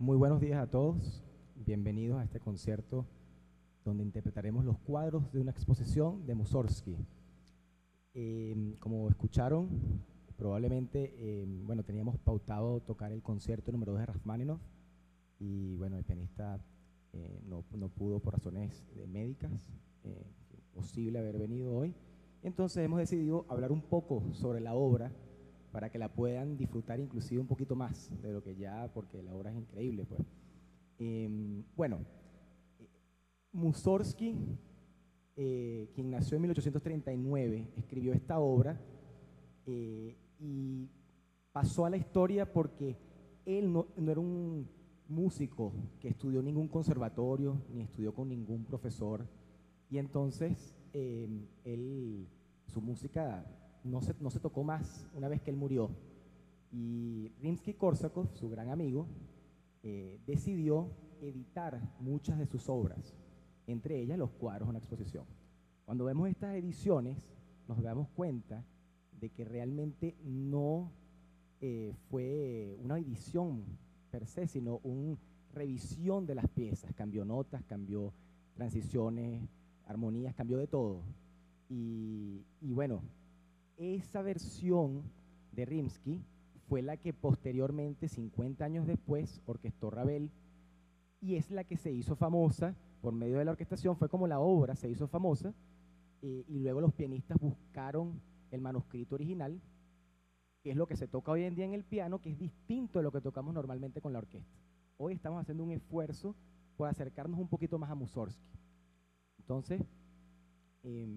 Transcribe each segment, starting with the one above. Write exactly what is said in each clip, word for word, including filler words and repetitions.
Muy buenos días a todos, bienvenidos a este concierto donde interpretaremos los cuadros de una exposición de Mussorgsky. Eh, como escucharon, probablemente, eh, bueno, teníamos pautado tocar el concierto número dos de Rachmaninoff y bueno, el pianista eh, no, no pudo por razones eh, médicas, eh, imposible haber venido hoy. Entonces hemos decidido hablar un poco sobre la obra para que la puedan disfrutar inclusive un poquito más de lo que ya, porque la obra es increíble, pues. Eh, bueno, Mussorgsky, eh, quien nació en mil ochocientos treinta y nueve, escribió esta obra eh, y pasó a la historia porque él no, no era un músico que estudió ningún conservatorio, ni estudió con ningún profesor, y entonces eh, él, su música no se, no se tocó más una vez que él murió. Y Rimsky-Korsakov, su gran amigo, eh, decidió editar muchas de sus obras, entre ellas los cuadros de una exposición. Cuando vemos estas ediciones, nos damos cuenta de que realmente no eh, fue una edición per se, sino una revisión de las piezas. Cambió notas, cambió transiciones, armonías, cambió de todo. Y, y bueno, esa versión de Rimsky fue la que posteriormente, cincuenta años después, orquestó Ravel, y es la que se hizo famosa por medio de la orquestación. Fue como la obra se hizo famosa, eh, y luego los pianistas buscaron el manuscrito original, que es lo que se toca hoy en día en el piano, que es distinto de lo que tocamos normalmente con la orquesta. Hoy estamos haciendo un esfuerzo por acercarnos un poquito más a Mussorgsky. Entonces, eh,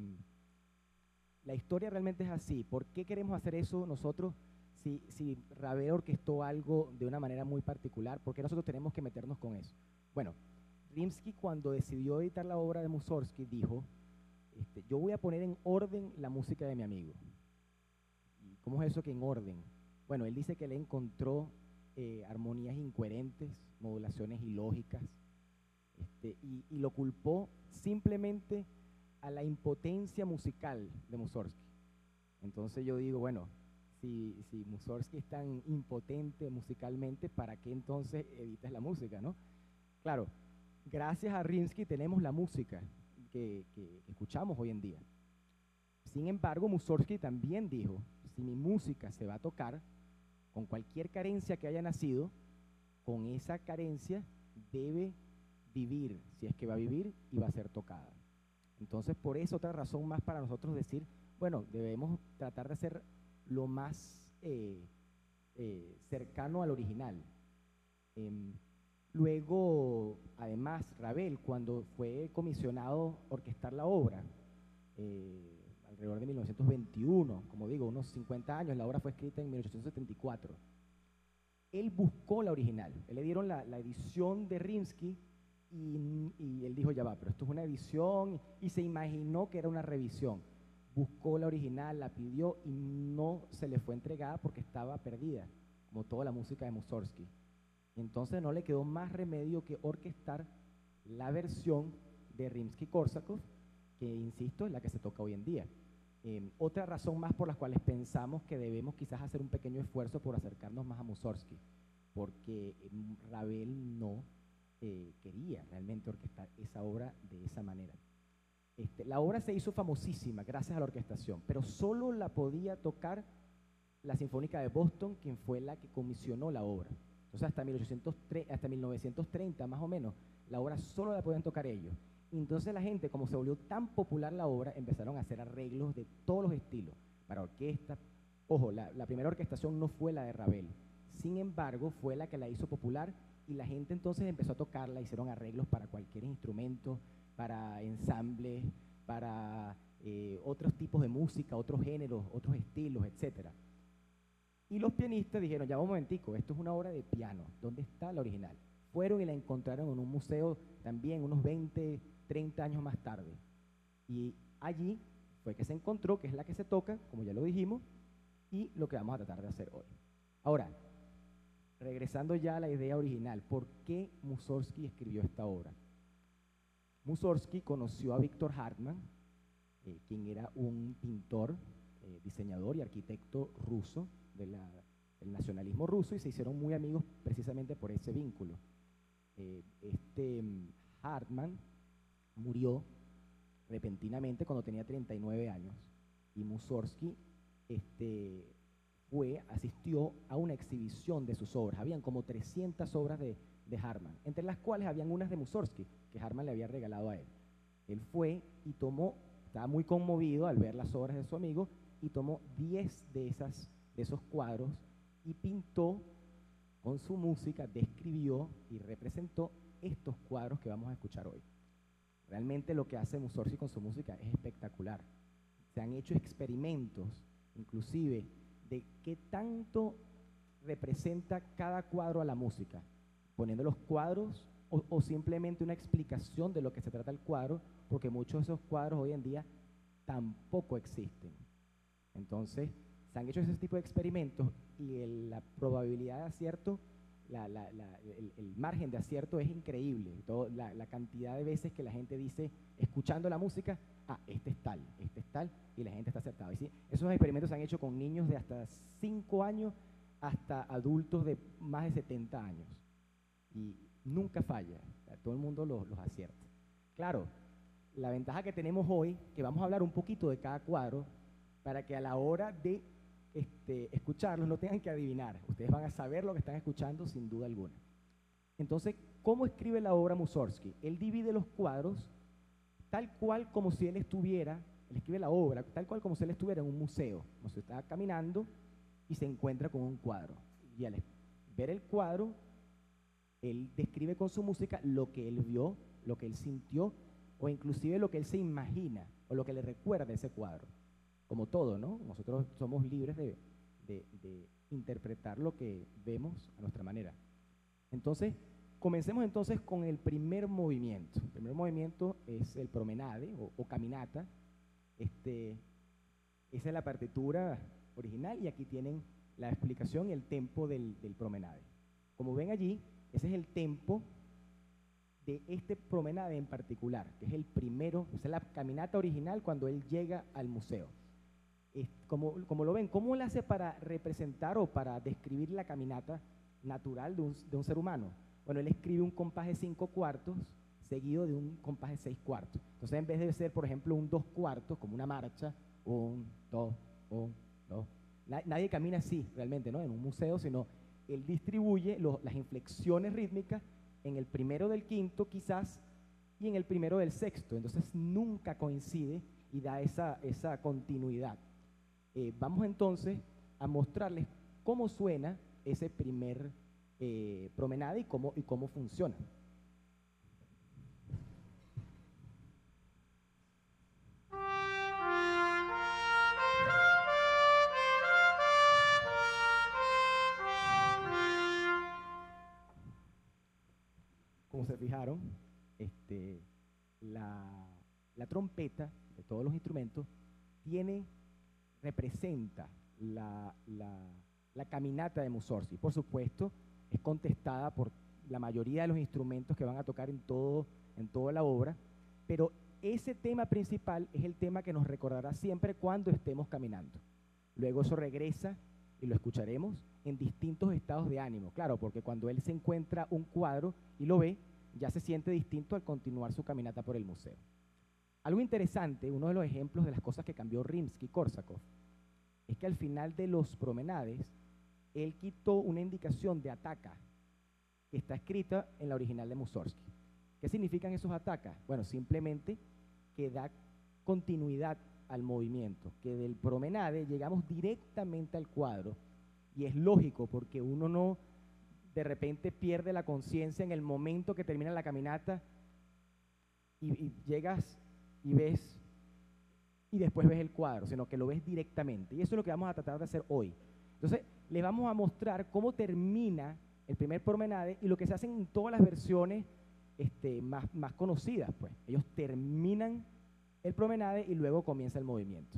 la historia realmente es así. ¿Por qué queremos hacer eso nosotros? Si, si Ravel orquestó algo de una manera muy particular, ¿por qué nosotros tenemos que meternos con eso? Bueno, Rimsky, cuando decidió editar la obra de Mussorgsky, dijo, este, yo voy a poner en orden la música de mi amigo. ¿Y cómo es eso que en orden? Bueno, él dice que él encontró eh, armonías incoherentes, modulaciones ilógicas, este, y, y lo culpó simplemente a la impotencia musical de Mussorgsky. Entonces yo digo, bueno, si, si Mussorgsky es tan impotente musicalmente, ¿para qué entonces editas la música, no? Claro, gracias a Rimsky tenemos la música que, que escuchamos hoy en día. Sin embargo, Mussorgsky también dijo, si mi música se va a tocar, con cualquier carencia que haya nacido, con esa carencia debe vivir, si es que va a vivir y va a ser tocada. Entonces, por eso otra razón más para nosotros decir, bueno, debemos tratar de ser lo más eh, eh, cercano al original. Eh, luego, además, Ravel, cuando fue comisionado a orquestar la obra, eh, alrededor de mil novecientos veintiuno, como digo, unos cincuenta años, la obra fue escrita en mil ochocientos setenta y cuatro, él buscó la original, él le dieron la, la edición de Rimsky, y, y él dijo, ya va, pero esto es una edición, y, y se imaginó que era una revisión. Buscó la original, la pidió y no se le fue entregada porque estaba perdida, como toda la música de Mussorgsky. Entonces no le quedó más remedio que orquestar la versión de Rimsky-Korsakov, que insisto, es la que se toca hoy en día. Eh, otra razón más por las cuales pensamos que debemos quizás hacer un pequeño esfuerzo por acercarnos más a Mussorgsky, porque eh, Ravel no eh, quería realmente orquestar esa obra de esa manera. Este, la obra se hizo famosísima gracias a la orquestación, pero solo la podía tocar la Sinfónica de Boston, quien fue la que comisionó la obra. Entonces hasta, mil ochocientos tres, hasta mil novecientos treinta más o menos, la obra solo la podían tocar ellos. Y entonces la gente, como se volvió tan popular la obra, empezaron a hacer arreglos de todos los estilos, para orquesta. Ojo, la, la primera orquestación no fue la de Ravel, sin embargo fue la que la hizo popular y la gente entonces empezó a tocarla, hicieron arreglos para cualquier instrumento, para ensambles, para eh, otros tipos de música, otros géneros, otros estilos, etcétera. Y los pianistas dijeron, ya un momentico, esto es una obra de piano, ¿dónde está la original? Fueron y la encontraron en un museo también unos veinte, treinta años más tarde. Y allí fue que se encontró, que es la que se toca, como ya lo dijimos, y lo que vamos a tratar de hacer hoy. Ahora, regresando ya a la idea original, ¿por qué Mussorgsky escribió esta obra? Mussorgsky conoció a Victor Hartmann, eh, quien era un pintor, eh, diseñador y arquitecto ruso de la, del nacionalismo ruso, y se hicieron muy amigos precisamente por ese vínculo. eh, este mm, Hartmann murió repentinamente cuando tenía treinta y nueve años, y Mussorgsky este, fue, asistió a una exhibición de sus obras. Habían como trescientas obras de, de Hartmann, entre las cuales habían unas de Mussorgsky, que Hartmann le había regalado a él. Él fue y tomó, estaba muy conmovido al ver las obras de su amigo, y tomó diez de, esas, de esos cuadros y pintó con su música, describió y representó estos cuadros que vamos a escuchar hoy. Realmente lo que hace Mussorgsky con su música es espectacular. Se han hecho experimentos, inclusive, de qué tanto representa cada cuadro a la música, poniendo los cuadros o, o simplemente una explicación de lo que se trata el cuadro, porque muchos de esos cuadros hoy en día tampoco existen. Entonces, se han hecho ese tipo de experimentos y el, la probabilidad de acierto, la, la, la, el, el margen de acierto es increíble. Todo, la, la cantidad de veces que la gente dice, escuchando la música, ah, este es tal, este es tal, y la gente está acertada. Y sí, esos experimentos se han hecho con niños de hasta cinco años hasta adultos de más de setenta años. Y nunca falla, todo el mundo los, los acierta. Claro, la ventaja que tenemos hoy, que vamos a hablar un poquito de cada cuadro, para que a la hora de este, escucharlos no tengan que adivinar. Ustedes van a saber lo que están escuchando sin duda alguna. Entonces, ¿cómo escribe la obra Mussorgsky? Él divide los cuadros tal cual como si él estuviera, él escribe la obra tal cual como si él estuviera en un museo, como si estaba caminando y se encuentra con un cuadro. Y al ver el cuadro, él describe con su música lo que él vio, lo que él sintió, o inclusive lo que él se imagina, o lo que le recuerda ese cuadro. Como todo, ¿no? Nosotros somos libres de, de, de interpretar lo que vemos a nuestra manera. Entonces, comencemos entonces con el primer movimiento. El primer movimiento es el promenade o, o caminata. Este, esa es la partitura original y aquí tienen la explicación y el tempo del, del promenade. Como ven allí, ese es el tempo de este promenade en particular, que es el primero, esa es la caminata original cuando él llega al museo. Como, como lo ven, ¿cómo él hace para representar o para describir la caminata natural de un, de un ser humano? Bueno, él escribe un compás de cinco cuartos seguido de un compás de seis cuartos. Entonces, en vez de ser, por ejemplo, un dos cuartos, como una marcha, un, dos, un, dos, nadie camina así realmente, ¿no? En un museo, sino él distribuye lo, las inflexiones rítmicas en el primero del quinto, quizás, y en el primero del sexto. Entonces, nunca coincide y da esa, esa continuidad. Eh, vamos entonces a mostrarles cómo suena ese primer eh, promenade y cómo, y cómo funciona. Como se fijaron, este, la, la trompeta de todos los instrumentos tiene representa la, la, la caminata de Mussorgsky. Por supuesto, es contestada por la mayoría de los instrumentos que van a tocar en, todo, en toda la obra, pero ese tema principal es el tema que nos recordará siempre cuando estemos caminando. Luego eso regresa y lo escucharemos en distintos estados de ánimo. Claro, porque cuando él se encuentra un cuadro y lo ve, ya se siente distinto al continuar su caminata por el museo. Algo interesante, uno de los ejemplos de las cosas que cambió Rimsky-Korsakov, es que al final de los promenades, él quitó una indicación de ataca, que está escrita en la original de Mussorgsky. ¿Qué significan esos atacas? Bueno, simplemente que da continuidad al movimiento, que del promenade llegamos directamente al cuadro, y es lógico porque uno no de repente pierde la conciencia en el momento que termina la caminata y, y llegas y ves, y después ves el cuadro, sino que lo ves directamente. Y eso es lo que vamos a tratar de hacer hoy. Entonces, les vamos a mostrar cómo termina el primer promenade y lo que se hace en todas las versiones este, más, más conocidas, pues. Ellos terminan el promenade y luego comienza el movimiento.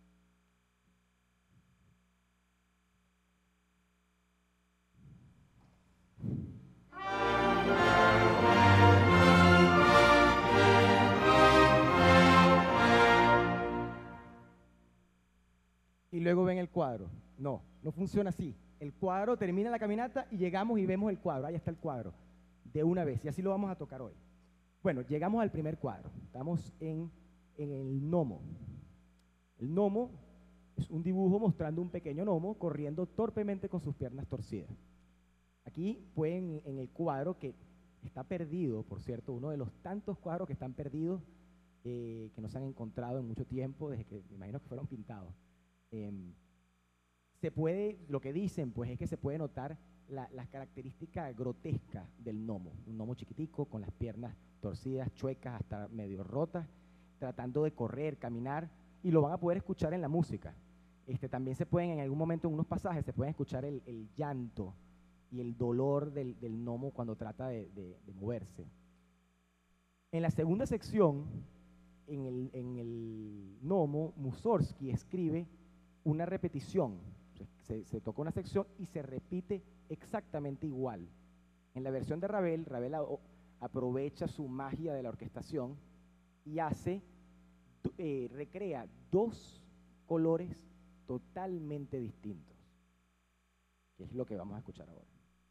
Y luego ven el cuadro. No, no funciona así. El cuadro termina la caminata y llegamos y vemos el cuadro. Ahí está el cuadro. de una vez, y así lo vamos a tocar hoy. Bueno, llegamos al primer cuadro. Estamos en, en el gnomo. El gnomo es un dibujo mostrando un pequeño gnomo corriendo torpemente con sus piernas torcidas. Aquí pueden, en el cuadro, que está perdido, por cierto, uno de los tantos cuadros que están perdidos, eh, que no se han encontrado en mucho tiempo, desde que me imagino que fueron pintados. Eh, se puede, lo que dicen, pues, es que se puede notar la, las características grotescas del gnomo. Un gnomo chiquitico, con las piernas torcidas, chuecas, hasta medio rotas, tratando de correr, caminar, y lo van a poder escuchar en la música. Este, también se pueden, en algún momento, en unos pasajes, se pueden escuchar el, el llanto y el dolor del, del gnomo cuando trata de, de, de moverse. En la segunda sección, en el, en el gnomo, Mussorgsky escribe una repetición. Se, se toca una sección y se repite exactamente igual. En la versión de Ravel, Ravel a, o, aprovecha su magia de la orquestación y hace, eh, recrea dos colores totalmente distintos, que es lo que vamos a escuchar ahora.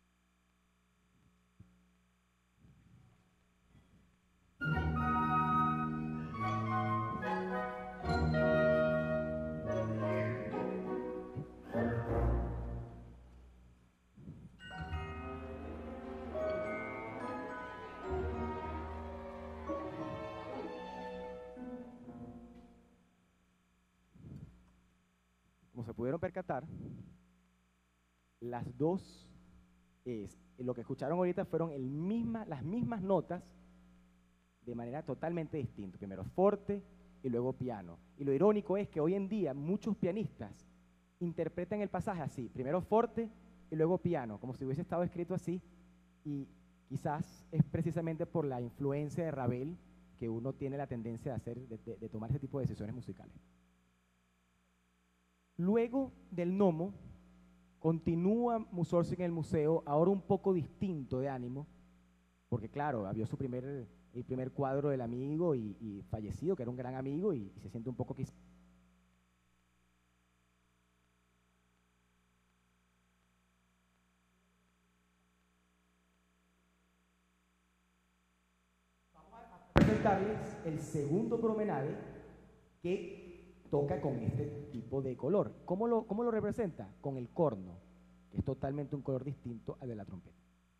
Como se pudieron percatar, las dos, eh, lo que escucharon ahorita fueron el misma, las mismas notas de manera totalmente distinta. Primero forte y luego piano. Y lo irónico es que hoy en día muchos pianistas interpretan el pasaje así, primero forte y luego piano, como si hubiese estado escrito así, y quizás es precisamente por la influencia de Ravel que uno tiene la tendencia de, hacer, de, de, de tomar ese tipo de decisiones musicales. Luego del gnomo, continúa Mussorgsky en el museo, ahora un poco distinto de ánimo, porque claro, vio su primer, el primer cuadro del amigo y, y fallecido, que era un gran amigo, y, y se siente un poco quizás. Vamos a presentarles el segundo promenade que toca con este tipo de color. ¿Cómo lo, cómo lo representa? Con el corno, que es totalmente un color distinto al de la trompeta.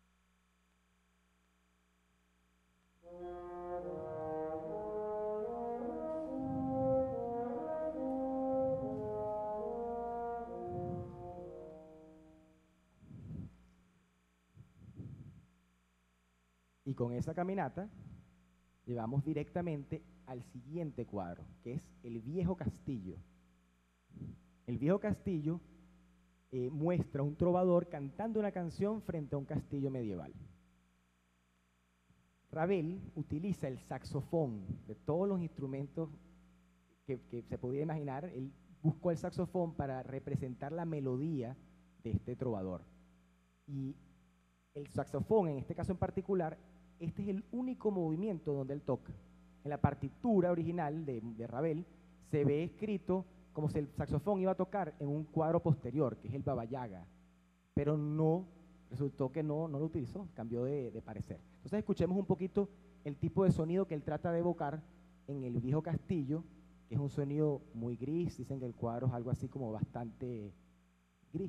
Y con esa caminata llevamos directamente al siguiente cuadro, que es el Viejo Castillo. El Viejo Castillo eh, muestra un trovador cantando una canción frente a un castillo medieval. Ravel utiliza el saxofón de todos los instrumentos que, que se podía imaginar. Él buscó el saxofón para representar la melodía de este trovador. Y el saxofón, en este caso en particular, este es el único movimiento donde él toca. En la partitura original de, de Ravel se ve escrito como si el saxofón iba a tocar en un cuadro posterior, que es el Baba Yaga, pero no, resultó que no, no lo utilizó, cambió de, de parecer. Entonces escuchemos un poquito el tipo de sonido que él trata de evocar en el Viejo Castillo, que es un sonido muy gris. Dicen que el cuadro es algo así como bastante gris.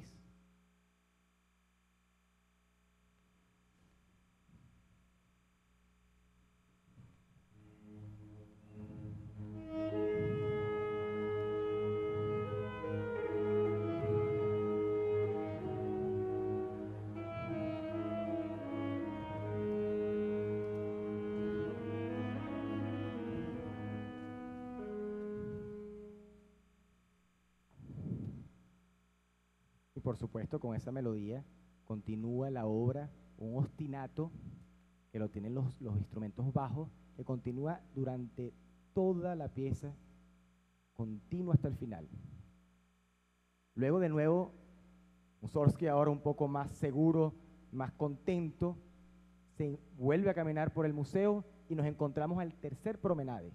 Y por supuesto, con esa melodía continúa la obra, un ostinato que lo tienen los, los instrumentos bajos, que continúa durante toda la pieza, continua hasta el final. Luego de nuevo, Mussorgsky, ahora un poco más seguro, más contento, se vuelve a caminar por el museo y nos encontramos al tercer promenade.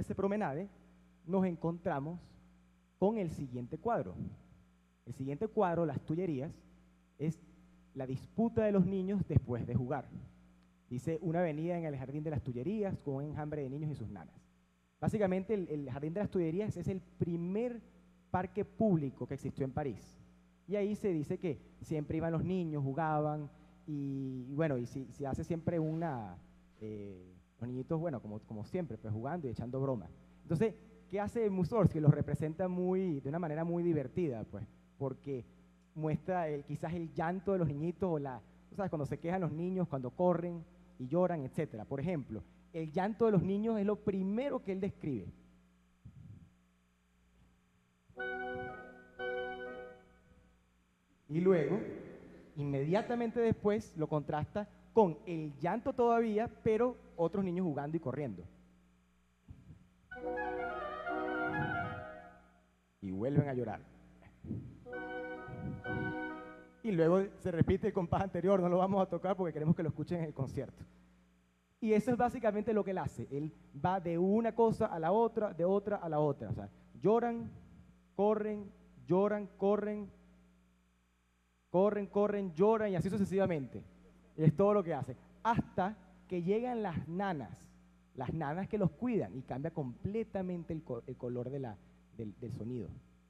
ese promenade, nos encontramos con el siguiente cuadro. El siguiente cuadro, las Tullerías, es la disputa de los niños después de jugar. Dice, una avenida en el Jardín de las Tullerías con un enjambre de niños y sus nanas. Básicamente, el, el Jardín de las Tullerías es el primer parque público que existió en París. Y ahí se dice que siempre iban los niños, jugaban, y, y bueno, y si, si hace siempre una, eh, los niñitos, bueno, como, como siempre, pues jugando y echando bromas. Entonces, ¿qué hace Mussorgsky? Los representa muy, de una manera muy divertida, pues, porque muestra el, quizás el llanto de los niñitos, o la, ¿sabes? Cuando se quejan los niños, cuando corren y lloran, etcétera. Por ejemplo, el llanto de los niños es lo primero que él describe. Y luego, inmediatamente después, lo contrasta con el llanto todavía, pero otros niños jugando y corriendo. Y vuelven a llorar. Y luego se repite el compás anterior, no lo vamos a tocar porque queremos que lo escuchen en el concierto. Y eso es básicamente lo que él hace. Él va de una cosa a la otra, de otra a la otra. O sea, lloran, corren, lloran, corren, corren, corren, lloran y así sucesivamente. Y es todo lo que hace. Hasta que llegan las nanas, las nanas que los cuidan y cambia completamente el, co el color de la, del, del sonido.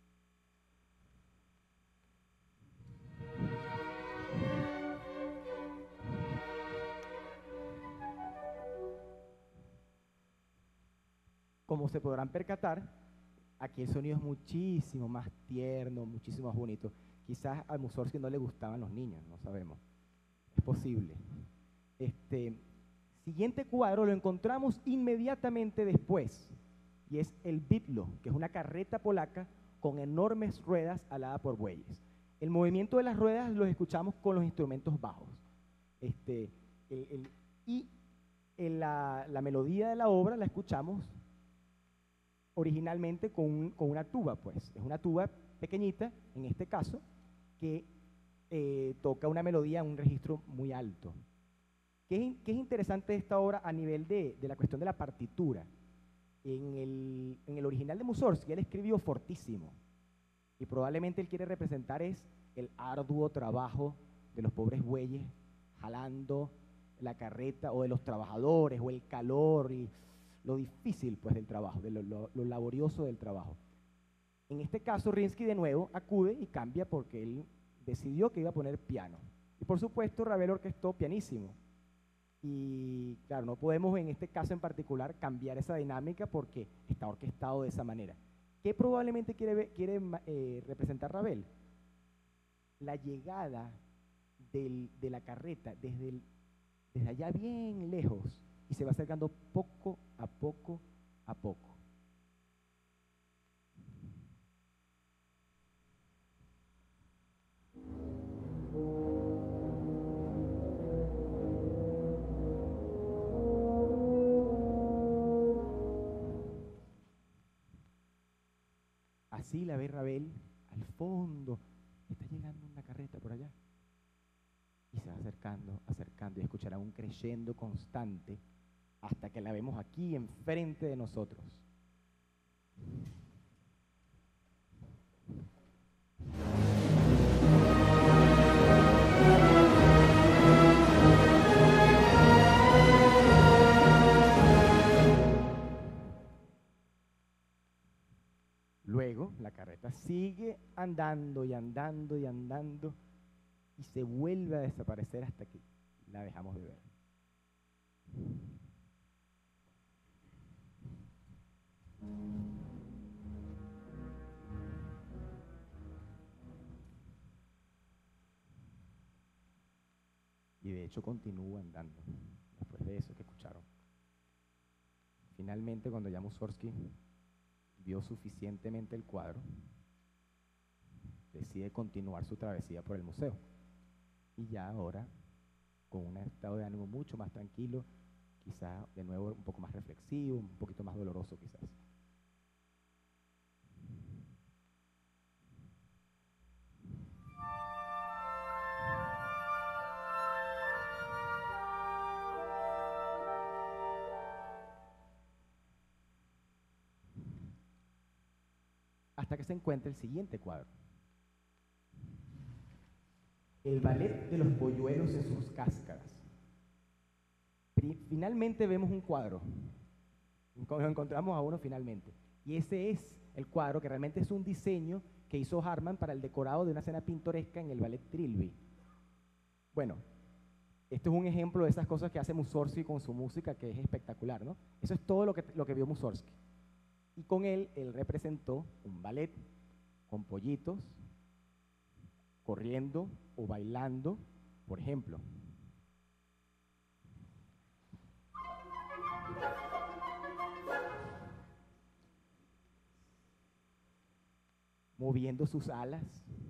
Como se podrán percatar, aquí el sonido es muchísimo más tierno, muchísimo más bonito. Quizás a Mussorgsky no le gustaban los niños, no sabemos. Es posible. Este, siguiente cuadro lo encontramos inmediatamente después, y es el Bydlo, que es una carreta polaca con enormes ruedas aladas por bueyes. El movimiento de las ruedas lo escuchamos con los instrumentos bajos. Este, el, el, y el, la, la melodía de la obra la escuchamos originalmente con, un, con una tuba, pues. Es una tuba pequeñita, en este caso, que eh, toca una melodía en un registro muy alto. ¿Qué es, qué es interesante de esta obra a nivel de, de la cuestión de la partitura? En el, en el original de Mussorgsky, él escribió fortísimo, y probablemente él quiere representar es el arduo trabajo de los pobres bueyes jalando la carreta, o de los trabajadores, o el calor y lo difícil pues del trabajo, de lo, lo, lo laborioso del trabajo. En este caso, Rimsky de nuevo acude y cambia porque él decidió que iba a poner piano. Y por supuesto, Ravel orquestó pianísimo. Y claro, no podemos en este caso en particular cambiar esa dinámica porque está orquestado de esa manera. ¿Qué probablemente quiere, quiere eh, representar Ravel? La llegada del, de la carreta desde, el, desde allá bien lejos, y se va acercando poco a poco a poco. Así la ve Ravel al fondo. Está llegando una carreta por allá. Y se va acercando, acercando, y escuchará un crescendo constante hasta que la vemos aquí enfrente de nosotros. Luego, la carreta sigue andando y andando y andando y se vuelve a desaparecer hasta que la dejamos de ver. Y de hecho continúa andando después de eso que escucharon. Finalmente, cuando ya Mussorgsky vio suficientemente el cuadro, decide continuar su travesía por el museo. Y ya ahora, con un estado de ánimo mucho más tranquilo, quizá de nuevo un poco más reflexivo, un poquito más doloroso quizás. hasta que se encuentre el siguiente cuadro. El ballet de los polluelos en sus cáscaras. Finalmente vemos un cuadro. Nos encontramos a uno finalmente. Y ese es el cuadro que realmente es un diseño que hizo Hartmann para el decorado de una escena pintoresca en el ballet Trilby. Bueno, este es un ejemplo de esas cosas que hace Mussorgsky con su música, que es espectacular, ¿no? Eso es todo lo que, lo que vio Mussorgsky. Y con él, él representó un ballet con pollitos corriendo o bailando, por ejemplo. Moviendo sus alas.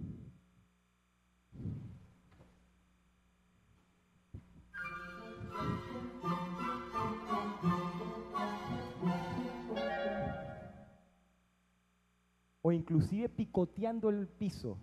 O inclusive picoteando el piso.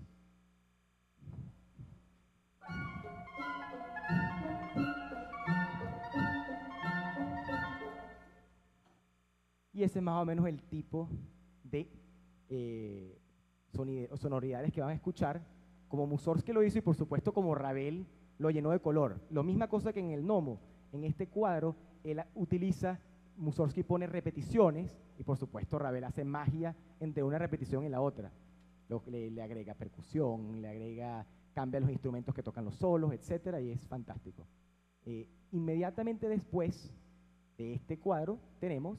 Y ese es más o menos el tipo de eh, sonoridades que van a escuchar, como Mussorgsky lo hizo y por supuesto como Ravel lo llenó de color. Lo misma cosa que en el Nomo. En este cuadro él utiliza, Mussorgsky pone repeticiones y por supuesto Ravel hace magia entre una repetición y la otra. Lo, le, le agrega percusión, le agrega, cambia los instrumentos que tocan los solos, etcétera, y es fantástico. Eh, inmediatamente después de este cuadro tenemos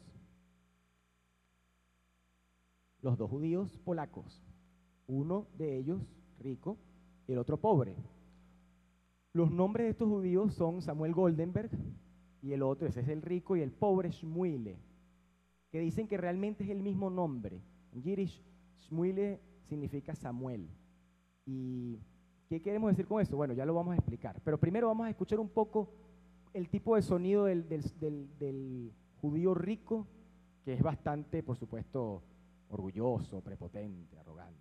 los dos judíos polacos, uno de ellos rico y el otro pobre. Los nombres de estos judíos son Samuel Goldenberg y el otro, ese es el rico, y el pobre Shmuile, que dicen que realmente es el mismo nombre. En Yiddish, Shmuile significa Samuel. ¿Y qué queremos decir con eso? Bueno, ya lo vamos a explicar, pero primero vamos a escuchar un poco el tipo de sonido del, del, del, del judío rico, que es bastante, por supuesto, orgulloso, prepotente, arrogante.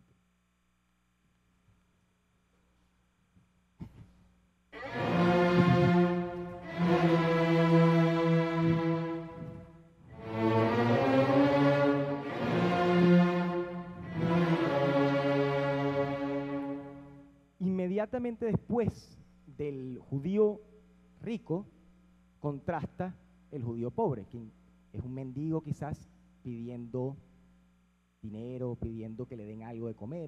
Inmediatamente después del judío rico, contrasta el judío pobre, quien es un mendigo quizás pidiendo dinero, pidiendo que le den algo de comer.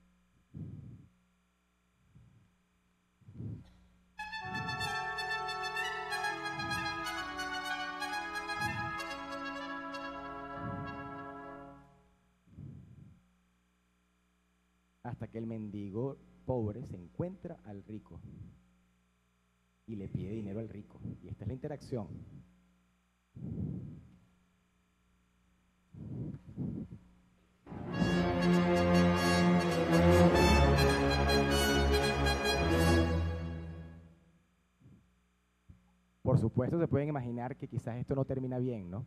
Hasta que el mendigo pobre se encuentra al rico y le pide dinero al rico. Y esta es la interacción. Por supuesto, se pueden imaginar que quizás esto no termina bien, ¿no?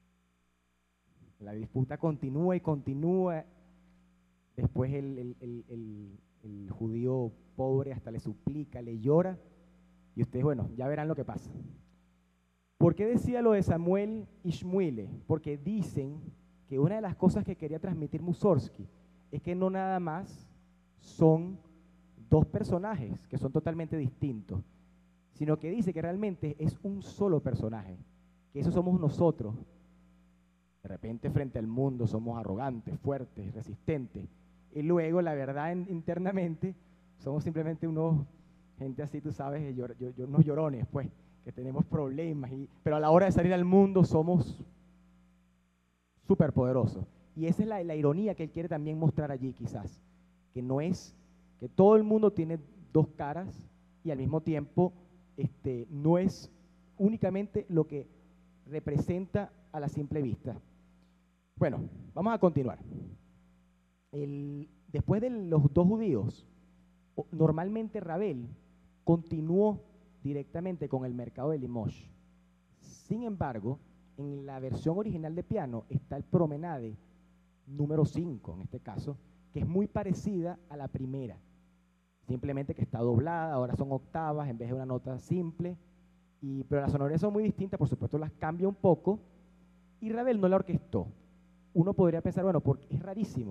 La disputa continúa y continúa. Después el, el, el, el, el judío pobre hasta le suplica, le llora, y ustedes, bueno, ya verán lo que pasa. ¿Por qué decía lo de Samuel y Shmuile? Porque dicen que una de las cosas que quería transmitir Mussorgsky es que no nada más son dos personajes que son totalmente distintos, sino que dice que realmente es un solo personaje, que eso somos nosotros. De repente frente al mundo somos arrogantes, fuertes, resistentes, y luego la verdad en, internamente somos simplemente unos, gente así, tú sabes, llor, llor, llor, unos llorones, pues, que tenemos problemas, y, pero a la hora de salir al mundo somos súper poderosos. Y esa es la, la ironía que él quiere también mostrar allí quizás, que no es, que todo el mundo tiene dos caras y al mismo tiempo este, no es únicamente lo que representa a la simple vista. Bueno, vamos a continuar. El, después de los dos judíos, normalmente Ravel continuó directamente con el mercado de Limoges. Sin embargo, en la versión original de piano está el Promenade número cinco, en este caso, que es muy parecida a la primera, simplemente que está doblada, ahora son octavas en vez de una nota simple, y, pero las sonoridades son muy distintas, por supuesto las cambia un poco, y Ravel no la orquestó. Uno podría pensar, bueno, porque es rarísimo,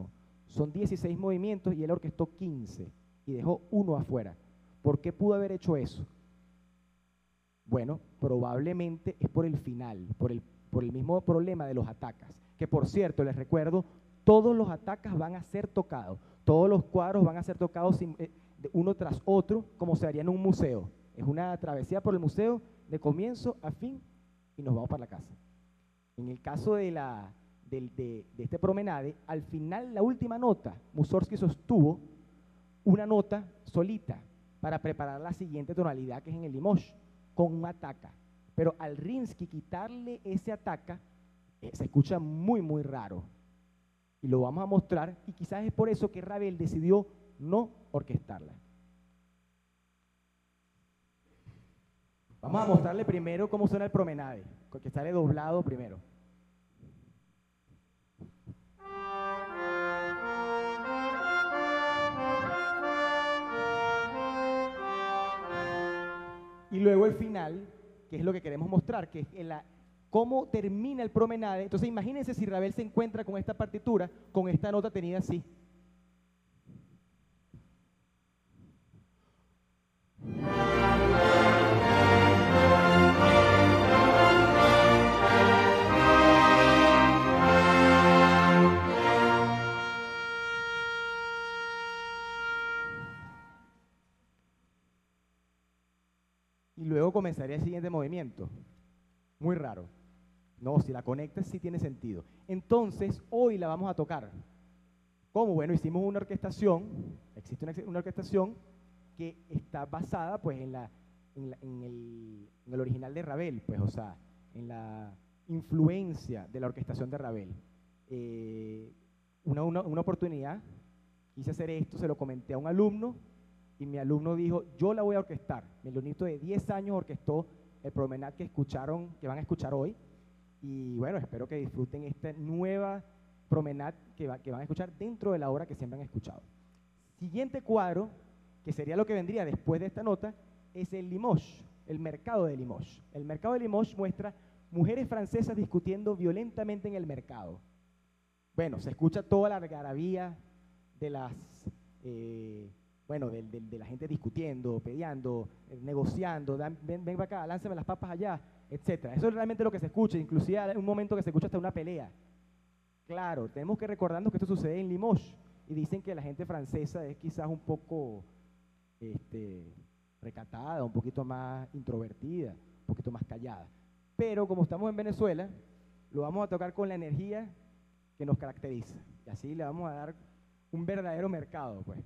Son dieciséis movimientos y él orquestó quince y dejó uno afuera. ¿Por qué pudo haber hecho eso? Bueno, probablemente es por el final, por el, por el mismo problema de los atacas. Que por cierto, les recuerdo, todos los atacas van a ser tocados, todos los cuadros van a ser tocados sin, eh, uno tras otro, como se haría en un museo. Es una travesía por el museo de comienzo a fin y nos vamos para la casa. En el caso de, la, de, de, de este promenade, al final, la última nota, Mussorgsky sostuvo una nota solita para preparar la siguiente tonalidad, que es en el Limoges, con un ataca. Pero al Rimsky quitarle ese ataca, eh, se escucha muy, muy raro. Y lo vamos a mostrar, y quizás es por eso que Ravel decidió no orquestarla. Vamos a mostrarle primero cómo suena el promenade, que sale doblado primero. Y luego el final, que es lo que queremos mostrar, que es la, cómo termina el promenade. Entonces imagínense si Ravel se encuentra con esta partitura, con esta nota tenida así. Y luego comenzaría el siguiente movimiento. Muy raro. No, si la conectas sí tiene sentido. Entonces, hoy la vamos a tocar. ¿Cómo? Bueno, hicimos una orquestación, existe una, una orquestación que está basada pues en, la, en, la, en, el, en el original de Ravel, pues, o sea, en la influencia de la orquestación de Ravel. Eh, una, una, una oportunidad, quise hacer esto, se lo comenté a un alumno, y mi alumno dijo, yo la voy a orquestar. Mi alumnito de diez años orquestó el promenade que escucharon, que van a escuchar hoy. Y bueno, espero que disfruten esta nueva promenade que, va, que van a escuchar dentro de la obra que siempre han escuchado. Siguiente cuadro, que sería lo que vendría después de esta nota, es el Limoges, el mercado de Limoges. El mercado de Limoges muestra mujeres francesas discutiendo violentamente en el mercado. Bueno, se escucha toda la algarabía de las... Eh, bueno, de, de, de la gente discutiendo, peleando, eh, negociando, dan, ven, ven para acá, lánzame las papas allá, etcétera. Eso es realmente lo que se escucha, inclusive hay un momento que se escucha hasta una pelea. Claro, tenemos que recordarnos que esto sucede en Limoges, y dicen que la gente francesa es quizás un poco este, recatada, un poquito más introvertida, un poquito más callada. Pero como estamos en Venezuela, lo vamos a tocar con la energía que nos caracteriza, y así le vamos a dar un verdadero mercado, pues.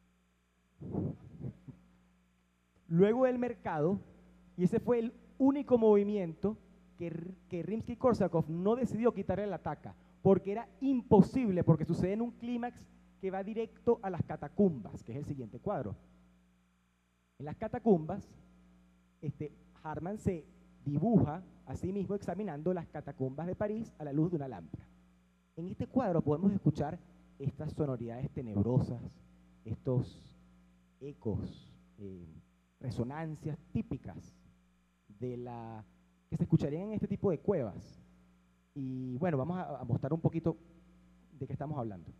Luego del mercado, y ese fue el único movimiento que, que Rimsky-Korsakov no decidió quitarle la ataca, porque era imposible, porque sucede en un clímax que va directo a las catacumbas, que es el siguiente cuadro. En las catacumbas, este, Hartmann se dibuja a sí mismo examinando las catacumbas de París a la luz de una lámpara. En este cuadro podemos escuchar estas sonoridades tenebrosas, estos ecos, eh, resonancias típicas de la, que se escucharían en este tipo de cuevas. Y bueno, vamos a, a mostrar un poquito de qué estamos hablando.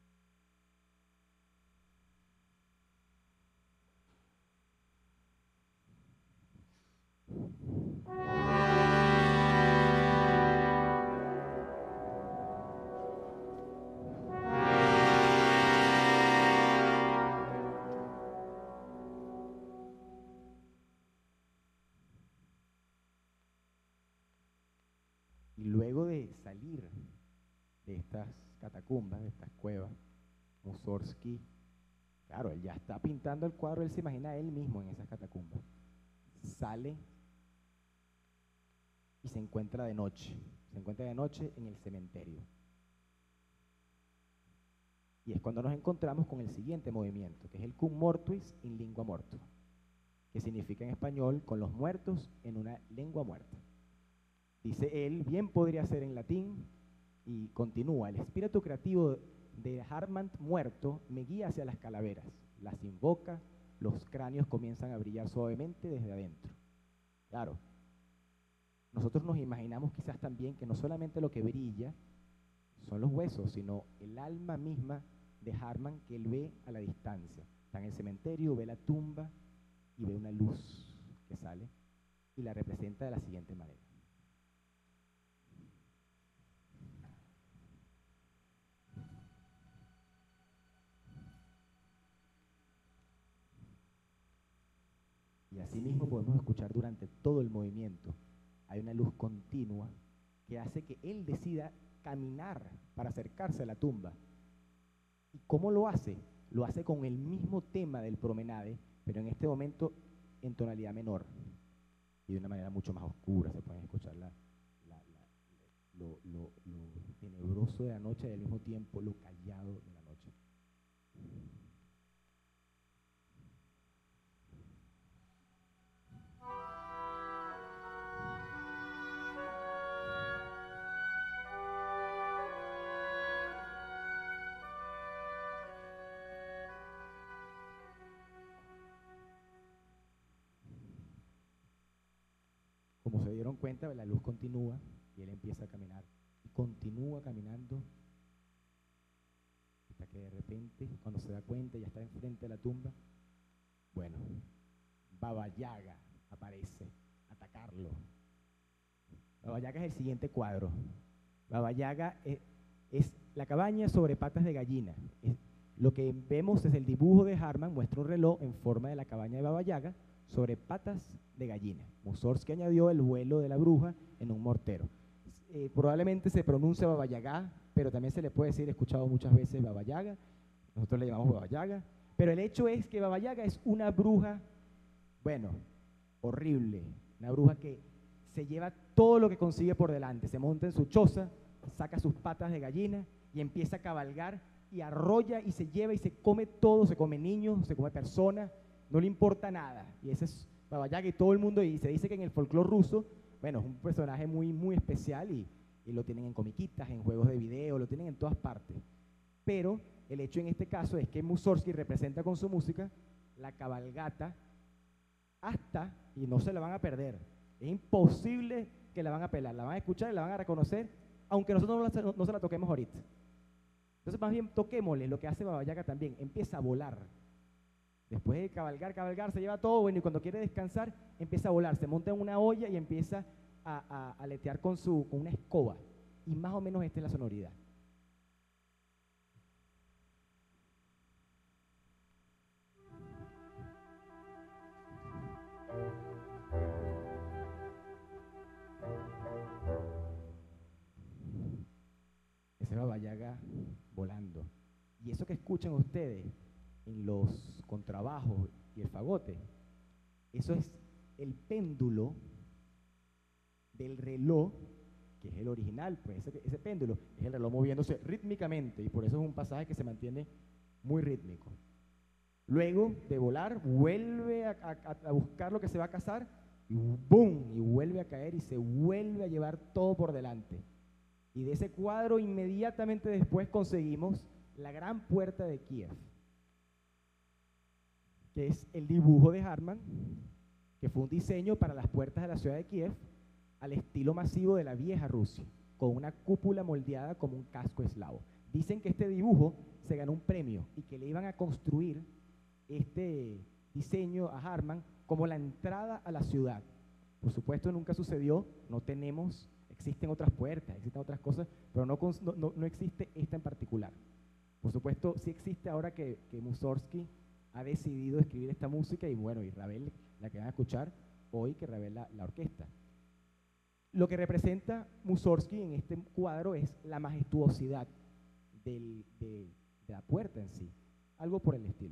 Y luego de salir de estas catacumbas, de estas cuevas, Mussorgsky, claro, él ya está pintando el cuadro, él se imagina a él mismo en esas catacumbas. Sale y se encuentra de noche, se encuentra de noche en el cementerio. Y es cuando nos encontramos con el siguiente movimiento, que es el cum mortuis in lingua morta, que significa en español, con los muertos en una lengua muerta. Dice él, bien podría ser en latín, y continúa, el espíritu creativo de Hartmann muerto me guía hacia las calaveras, las invoca, los cráneos comienzan a brillar suavemente desde adentro. Claro, nosotros nos imaginamos quizás también que no solamente lo que brilla son los huesos, sino el alma misma de Hartmann que él ve a la distancia. Está en el cementerio, ve la tumba y ve una luz que sale y la representa de la siguiente manera. Y así mismo podemos escuchar durante todo el movimiento. Hay una luz continua que hace que él decida caminar para acercarse a la tumba. ¿Y cómo lo hace? Lo hace con el mismo tema del promenade, pero en este momento en tonalidad menor y de una manera mucho más oscura. Se pueden escuchar la, la, la, lo, lo, lo tenebroso de la noche y al mismo tiempo lo callado de la noche. Como se dieron cuenta, la luz continúa y él empieza a caminar. Y continúa caminando hasta que de repente, cuando se da cuenta, ya está enfrente de la tumba. Bueno, Baba Yaga aparece a atacarlo. Baba Yaga es el siguiente cuadro. Baba Yaga es, es la cabaña sobre patas de gallina. Es, lo que vemos es el dibujo de Hartmann, muestra un reloj en forma de la cabaña de Baba Yaga sobre patas de gallina. Mussorgsky añadió el vuelo de la bruja en un mortero. Eh, probablemente se pronuncia Baba Yaga, pero también se le puede decir, he escuchado muchas veces Baba Yaga, nosotros le llamamos Baba Yaga, pero el hecho es que Baba Yaga es una bruja, bueno, horrible, una bruja que se lleva todo lo que consigue por delante, se monta en su choza, saca sus patas de gallina y empieza a cabalgar y arrolla y se lleva y se come todo, se come niños, se come personas, no le importa nada. Y ese es Baba Yaga y todo el mundo, y se dice que en el folclore ruso, bueno, es un personaje muy, muy especial y, y lo tienen en comiquitas, en juegos de video, lo tienen en todas partes. Pero el hecho en este caso es que Mussorgsky representa con su música la cabalgata hasta, y no se la van a perder, es imposible que la van a pelar, la van a escuchar y la van a reconocer, aunque nosotros no, la, no se la toquemos ahorita. Entonces más bien toquémosle lo que hace Baba Yaga también, empieza a volar. Después de cabalgar, cabalgar, se lleva todo, bueno, y cuando quiere descansar, empieza a volar, se monta en una olla y empieza a, a, a aletear con, su, con una escoba. Y más o menos esta es la sonoridad. Ese es Baba Yaga volando. Y eso que escuchan ustedes en los contrabajos y el fagote, eso es el péndulo del reloj, que es el original, pues ese, ese péndulo es el reloj moviéndose rítmicamente, y por eso es un pasaje que se mantiene muy rítmico. Luego de volar, vuelve a, a, a buscar lo que se va a cazar, y ¡boom! Y vuelve a caer y se vuelve a llevar todo por delante. Y de ese cuadro inmediatamente después conseguimos la gran puerta de Kiev, que es el dibujo de Hartmann, que fue un diseño para las puertas de la ciudad de Kiev al estilo masivo de la vieja Rusia, con una cúpula moldeada como un casco eslavo. Dicen que este dibujo se ganó un premio y que le iban a construir este diseño a Hartmann como la entrada a la ciudad. Por supuesto, nunca sucedió, no tenemos, existen otras puertas, existen otras cosas, pero no, no, no existe esta en particular. Por supuesto, sí existe ahora que, que Mussorgsky ha decidido escribir esta música, y bueno, y Ravel, la que van a escuchar hoy, que Ravel la, la orquesta. Lo que representa Mussorgsky en este cuadro es la majestuosidad del, de, de la puerta en sí, algo por el estilo.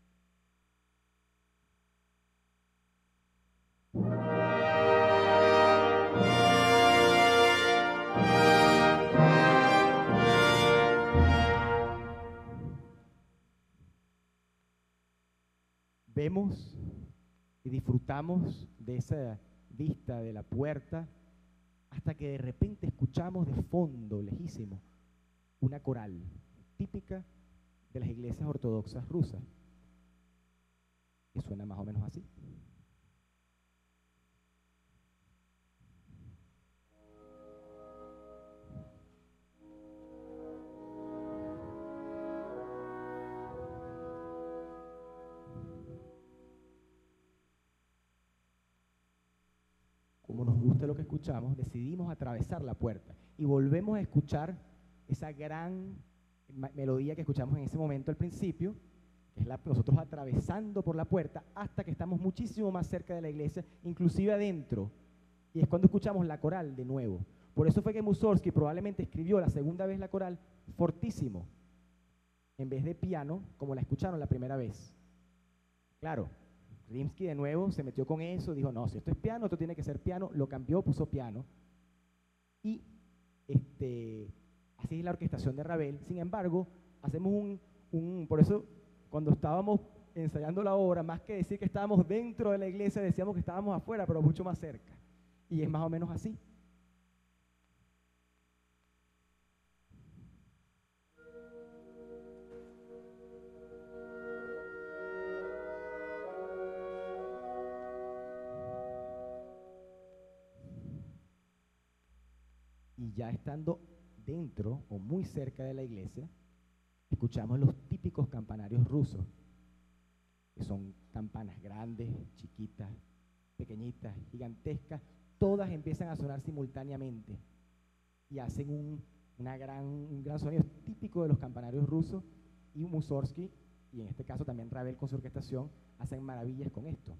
Vemos y disfrutamos de esa vista de la puerta hasta que de repente escuchamos de fondo, lejísimo, una coral típica de las iglesias ortodoxas rusas, que suena más o menos así. de lo que escuchamos, decidimos atravesar la puerta y volvemos a escuchar esa gran melodía que escuchamos en ese momento al principio, que es la, nosotros atravesando por la puerta hasta que estamos muchísimo más cerca de la iglesia, inclusive adentro, y es cuando escuchamos la coral de nuevo. Por eso fue que Mussorgsky probablemente escribió la segunda vez la coral fortísimo, en vez de piano, como la escucharon la primera vez. Claro, Rimsky de nuevo se metió con eso, dijo, no, si esto es piano, esto tiene que ser piano, lo cambió, puso piano, y este, así es la orquestación de Ravel. Sin embargo, hacemos un, un, por eso cuando estábamos ensayando la obra, más que decir que estábamos dentro de la iglesia, decíamos que estábamos afuera, pero mucho más cerca, y es más o menos así. Y ya estando dentro o muy cerca de la iglesia, escuchamos los típicos campanarios rusos, que son campanas grandes, chiquitas, pequeñitas, gigantescas, todas empiezan a sonar simultáneamente y hacen un, una gran, un gran sonido típico de los campanarios rusos, y Mussorgsky, y en este caso también Ravel con su orquestación, hacen maravillas con esto.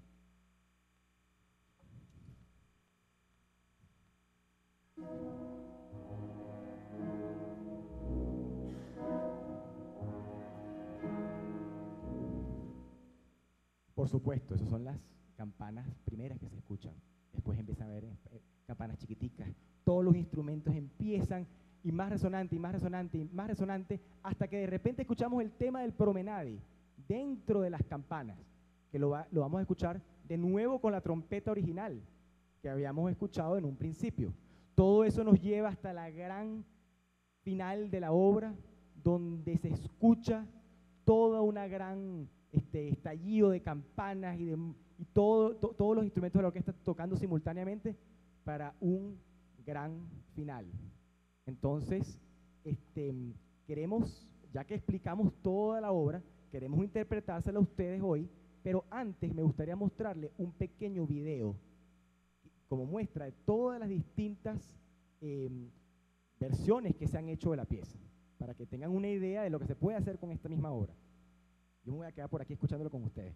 Por supuesto, esas son las campanas primeras que se escuchan. Después empiezan a haber eh, campanas chiquiticas. Todos los instrumentos empiezan y más resonante, y más resonante, y más resonante, hasta que de repente escuchamos el tema del promenade dentro de las campanas, que lo, va, lo vamos a escuchar de nuevo con la trompeta original que habíamos escuchado en un principio. Todo eso nos lleva hasta la gran final de la obra, donde se escucha toda una gran este, estallido de campanas y, de, y todo, to, todos los instrumentos de la orquesta tocando simultáneamente para un gran final. Entonces, este, queremos, ya que explicamos toda la obra, queremos interpretársela a ustedes hoy, pero antes me gustaría mostrarle un pequeño video como muestra de todas las distintas eh, versiones que se han hecho de la pieza, para que tengan una idea de lo que se puede hacer con esta misma obra. Yo me voy a quedar por aquí escuchándolo con ustedes.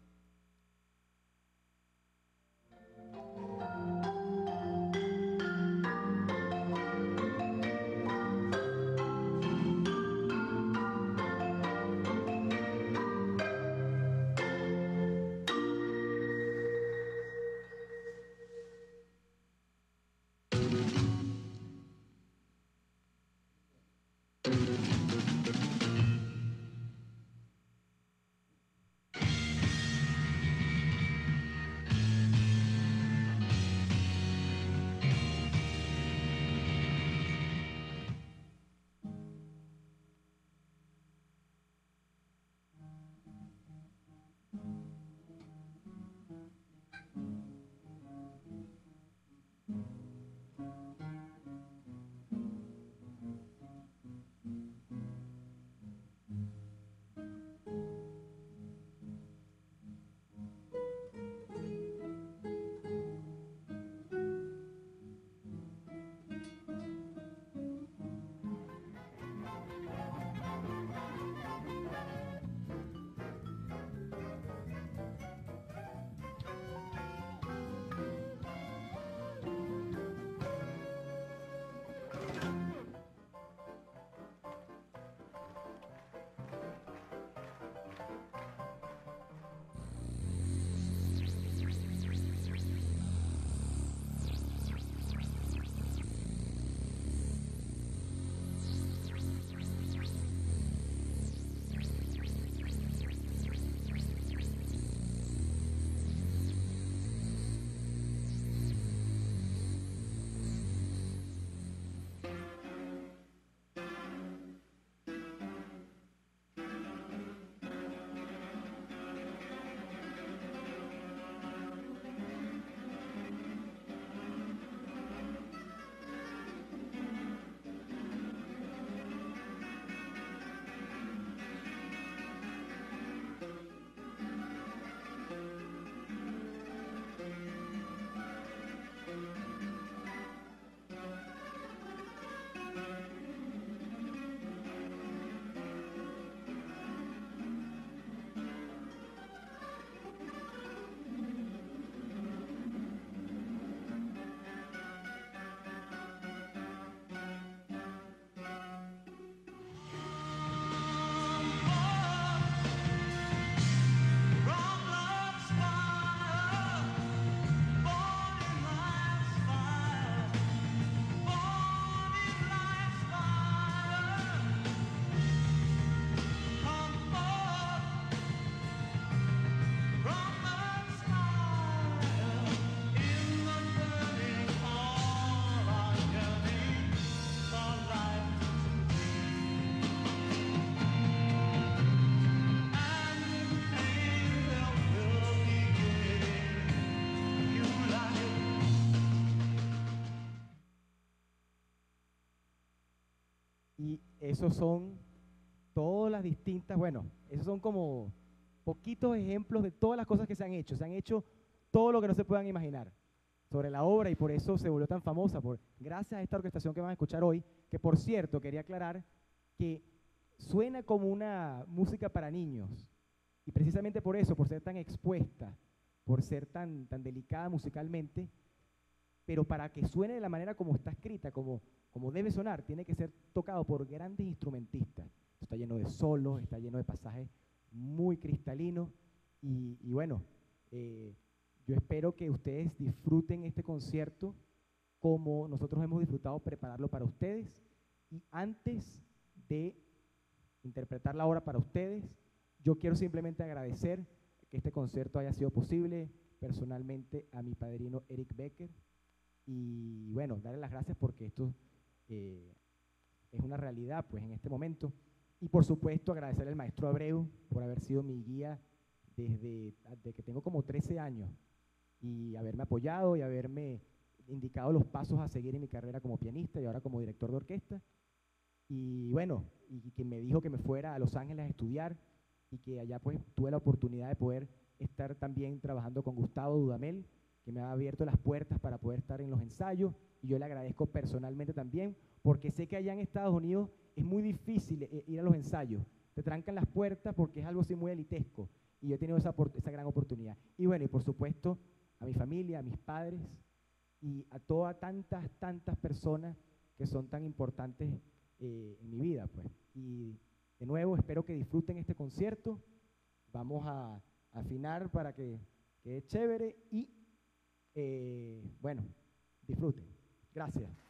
Y esos son todas las distintas, bueno, esos son como poquitos ejemplos de todas las cosas que se han hecho. Se han hecho todo lo que no se puedan imaginar sobre la obra, y por eso se volvió tan famosa, por, gracias a esta orquestación que van a escuchar hoy, que por cierto, quería aclarar que suena como una música para niños, y precisamente por eso, por ser tan expuesta, por ser tan, tan delicada musicalmente, pero para que suene de la manera como está escrita, como, como debe sonar, tiene que ser tocado por grandes instrumentistas. Está lleno de solos, está lleno de pasajes muy cristalinos, y, y bueno, eh, yo espero que ustedes disfruten este concierto como nosotros hemos disfrutado prepararlo para ustedes. Y antes de interpretar la obra para ustedes, yo quiero simplemente agradecer que este concierto haya sido posible, personalmente a mi padrino Eric Becker, y bueno, darle las gracias porque esto eh, es una realidad pues en este momento. Y por supuesto agradecer al maestro Abreu por haber sido mi guía desde, desde que tengo como trece años, y haberme apoyado y haberme indicado los pasos a seguir en mi carrera como pianista y ahora como director de orquesta. Y bueno, y que me dijo que me fuera a Los Ángeles a estudiar, y que allá pues tuve la oportunidad de poder estar también trabajando con Gustavo Dudamel, que me ha abierto las puertas para poder estar en los ensayos, y yo le agradezco personalmente también, porque sé que allá en Estados Unidos es muy difícil eh, ir a los ensayos, te trancan las puertas porque es algo así muy elitesco, y yo he tenido esa, esa gran oportunidad. Y bueno, y por supuesto a mi familia, a mis padres, y a todas tantas, tantas personas que son tan importantes eh, en mi vida, pues. Y de nuevo, espero que disfruten este concierto. Vamos a afinar para que quede chévere y, eh, bueno, disfruten. Gracias.